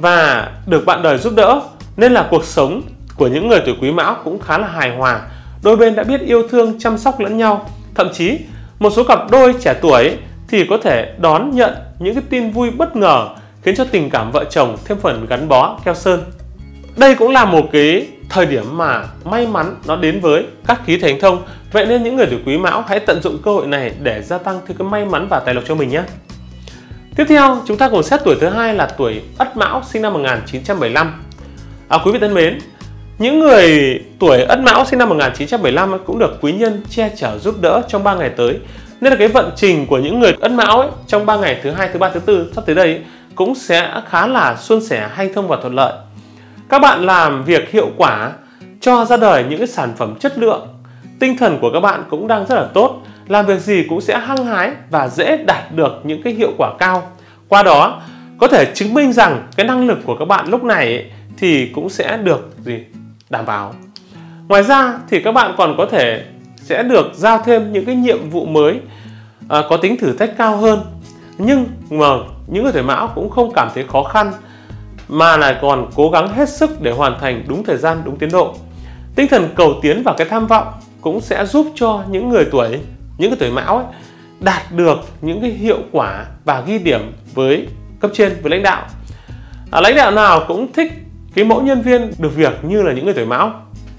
và được bạn đời giúp đỡ, nên là cuộc sống của những người tuổi Quý Mão cũng khá là hài hòa. Đôi bên đã biết yêu thương, chăm sóc lẫn nhau. Thậm chí một số cặp đôi trẻ tuổi thì có thể đón nhận những cái tin vui bất ngờ, khiến cho tình cảm vợ chồng thêm phần gắn bó keo sơn. Đây cũng là một cái thời điểm mà may mắn nó đến với các khí thành thông. Vậy nên những người tuổi Quý Mão hãy tận dụng cơ hội này để gia tăng thêm cái may mắn và tài lộc cho mình nhé. Tiếp theo chúng ta cùng xét tuổi thứ hai là tuổi Ất Mão sinh năm 1975. Quý vị thân mến, những người tuổi Ất Mão sinh năm 1975 cũng được quý nhân che chở giúp đỡ trong 3 ngày tới. Nên là cái vận trình của những người Ất Mão ấy, trong 3 ngày thứ Hai, thứ Ba, thứ Tư sắp tới đây ấy, cũng sẽ khá là suôn sẻ, hanh thông và thuận lợi. Các bạn làm việc hiệu quả, cho ra đời những cái sản phẩm chất lượng. Tinh thần của các bạn cũng đang rất là tốt, làm việc gì cũng sẽ hăng hái và dễ đạt được những cái hiệu quả cao. Qua đó có thể chứng minh rằng cái năng lực của các bạn lúc này ấy, thì cũng sẽ được đảm bảo. Ngoài ra thì các bạn còn có thể sẽ được giao thêm những cái nhiệm vụ mới có tính thử thách cao hơn. Nhưng mà những người tuổi Mão cũng không cảm thấy khó khăn, mà lại còn cố gắng hết sức để hoàn thành đúng thời gian, đúng tiến độ. Tinh thần cầu tiến và cái tham vọng cũng sẽ giúp cho những người tuổi Mão ấy, đạt được những cái hiệu quả và ghi điểm với cấp trên, với lãnh đạo. Lãnh đạo nào cũng thích cái mẫu nhân viên được việc như là những người tuổi Mão.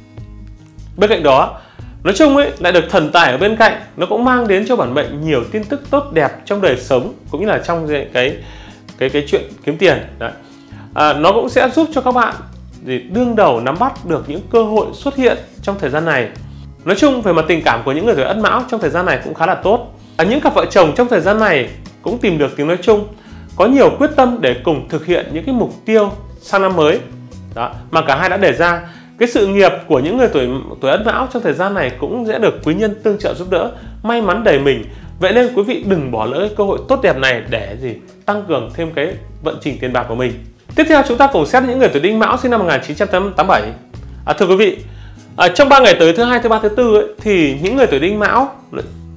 Bên cạnh đó, nói chung ấy, lại được thần tài ở bên cạnh, nó cũng mang đến cho bản mệnh nhiều tin tức tốt đẹp trong đời sống cũng như là trong cái chuyện kiếm tiền. Đấy. Nó cũng sẽ giúp cho các bạn đương đầu nắm bắt được những cơ hội xuất hiện trong thời gian này. Nói chung về mặt tình cảm của những người tuổi Ất Mão trong thời gian này cũng khá là tốt. Những cặp vợ chồng trong thời gian này cũng tìm được tiếng nói chung, có nhiều quyết tâm để cùng thực hiện những cái mục tiêu sang năm mới. Đó, mà cả hai đã đề ra. Cái sự nghiệp của những người tuổi Ất Mão trong thời gian này cũng sẽ được quý nhân tương trợ giúp đỡ, may mắn đầy mình. Vậy nên quý vị đừng bỏ lỡ cơ hội tốt đẹp này để tăng cường thêm cái vận trình tiền bạc của mình. Tiếp theo chúng ta cùng xét những người tuổi Đinh Mão sinh năm 1987. Thưa quý vị, trong 3 ngày tới thứ Hai, thứ Ba, thứ Tư ấy, thì những người tuổi Đinh Mão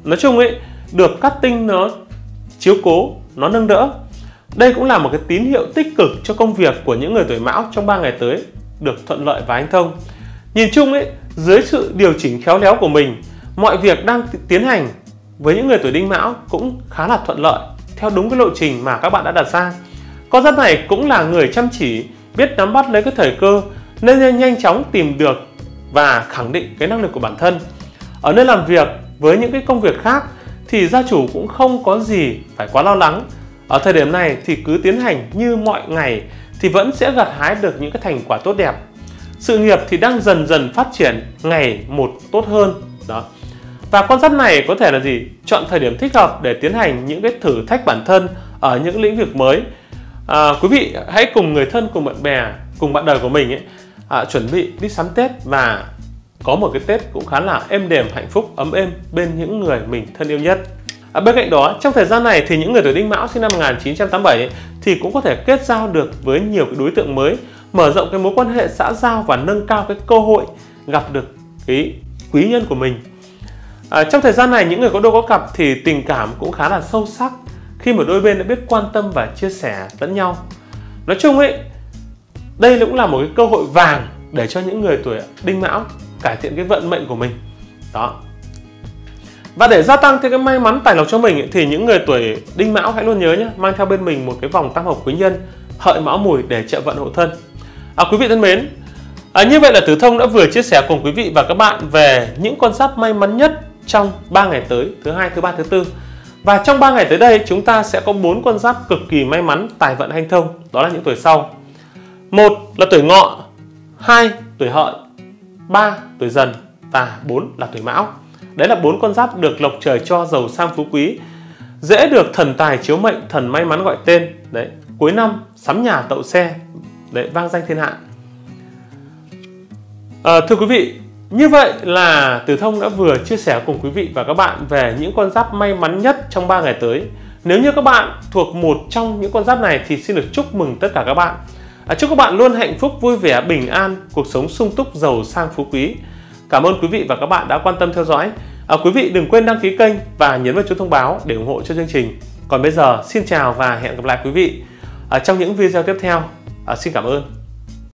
nói chung ấy, được các tinh nó chiếu cố, nó nâng đỡ. Đây cũng là một cái tín hiệu tích cực cho công việc của những người tuổi Mão trong 3 ngày tới được thuận lợi và hanh thông. Nhìn chung ấy, dưới sự điều chỉnh khéo léo của mình, mọi việc đang tiến hành với những người tuổi Đinh Mão cũng khá là thuận lợi theo đúng cái lộ trình mà các bạn đã đặt ra. Con giáp này cũng là người chăm chỉ, biết nắm bắt lấy cái thời cơ nên nhanh chóng tìm được và khẳng định cái năng lực của bản thân. Ở nơi làm việc với những cái công việc khác thì gia chủ cũng không có gì phải quá lo lắng. Ở thời điểm này thì cứ tiến hành như mọi ngày thì vẫn sẽ gặt hái được những cái thành quả tốt đẹp. Sự nghiệp thì đang dần dần phát triển ngày một tốt hơn. Đó. Và con giáp này có thể là gì? Chọn thời điểm thích hợp để tiến hành những cái thử thách bản thân ở những lĩnh vực mới. Quý vị hãy cùng người thân, cùng bạn bè, cùng bạn đời của mình ấy, chuẩn bị đi sắm Tết và có một cái Tết cũng khá là êm đềm, hạnh phúc, ấm êm bên những người mình thân yêu nhất. Bên cạnh đó, trong thời gian này thì những người tuổi Đinh Mão sinh năm 1987 ấy, thì cũng có thể kết giao được với nhiều cái đối tượng mới, mở rộng cái mối quan hệ xã giao và nâng cao cái cơ hội gặp được cái quý nhân của mình. Trong thời gian này, những người có đôi có cặp thì tình cảm cũng khá là sâu sắc khi mà đôi bên đã biết quan tâm và chia sẻ lẫn nhau. Nói chung ấy, đây cũng là một cái cơ hội vàng để cho những người tuổi Đinh Mão cải thiện cái vận mệnh của mình. Đó. Và để gia tăng thêm cái may mắn tài lộc cho mình ấy, thì những người tuổi Đinh Mão hãy luôn nhớ nhé, mang theo bên mình một cái vòng tam hợp quý nhân Hợi Mão Mùi để trợ vận hộ thân. Quý vị thân mến, như vậy là Tử Thông đã vừa chia sẻ cùng quý vị và các bạn về những con giáp may mắn nhất trong 3 ngày tới, thứ Hai, thứ Ba, thứ Tư. Và trong 3 ngày tới đây chúng ta sẽ có 4 con giáp cực kỳ may mắn tài vận hanh thông, đó là những tuổi sau. 1 là tuổi Ngọ, 2 tuổi Hợi, 3 tuổi Dần và 4 là tuổi Mão. Đấy là 4 con giáp được lộc trời cho, giàu sang phú quý, dễ được thần tài chiếu mệnh, thần may mắn gọi tên. Đấy, cuối năm sắm nhà tậu xe, đấy, vang danh thiên hạ. Thưa quý vị, như vậy là Tử Thông đã vừa chia sẻ cùng quý vị và các bạn về những con giáp may mắn nhất trong 3 ngày tới. Nếu như các bạn thuộc một trong những con giáp này thì xin được chúc mừng tất cả các bạn. Chúc các bạn luôn hạnh phúc, vui vẻ, bình an, cuộc sống sung túc, giàu sang phú quý. Cảm ơn quý vị và các bạn đã quan tâm theo dõi. Quý vị đừng quên đăng ký kênh và nhấn vào chuông thông báo để ủng hộ cho chương trình. Còn bây giờ, xin chào và hẹn gặp lại quý vị trong những video tiếp theo. Xin cảm ơn.